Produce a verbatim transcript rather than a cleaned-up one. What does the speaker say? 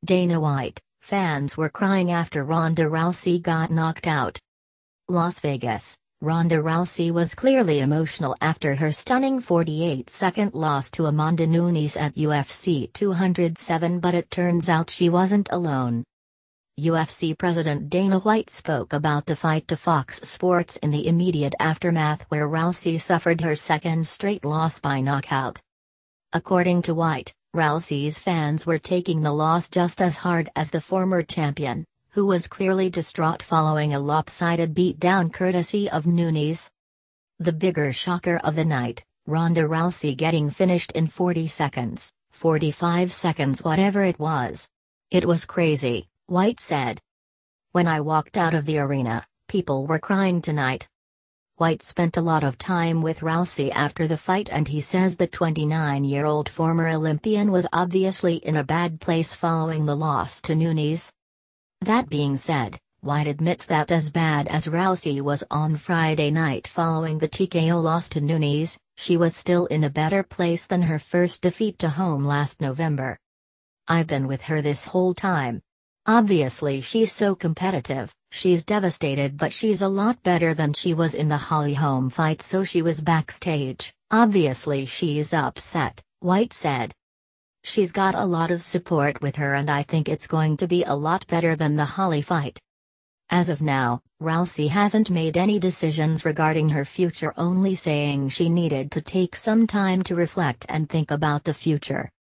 Dana White, fans were crying after Ronda Rousey got knocked out. Las Vegas, Ronda Rousey was clearly emotional after her stunning forty-eight second loss to Amanda Nunes at U F C two oh seven, but it turns out she wasn't alone. U F C President Dana White spoke about the fight to Fox Sports in the immediate aftermath, where Rousey suffered her second straight loss by knockout. According to White, Rousey's fans were taking the loss just as hard as the former champion, who was clearly distraught following a lopsided beatdown courtesy of Nunes. The bigger shocker of the night, Ronda Rousey getting finished in forty seconds, forty-five seconds, whatever it was. It was crazy, White said. When I walked out of the arena, people were crying tonight. White spent a lot of time with Rousey after the fight, and he says the twenty-nine-year-old former Olympian was obviously in a bad place following the loss to Nunes. That being said, White admits that as bad as Rousey was on Friday night following the T K O loss to Nunes, she was still in a better place than her first defeat to Holm last November. I've been with her this whole time. Obviously she's so competitive, she's devastated, but she's a lot better than she was in the Holly Holm fight, so she was backstage. Obviously she's upset, White said. She's got a lot of support with her, and I think it's going to be a lot better than the Holly fight. As of now, Rousey hasn't made any decisions regarding her future, only saying she needed to take some time to reflect and think about the future.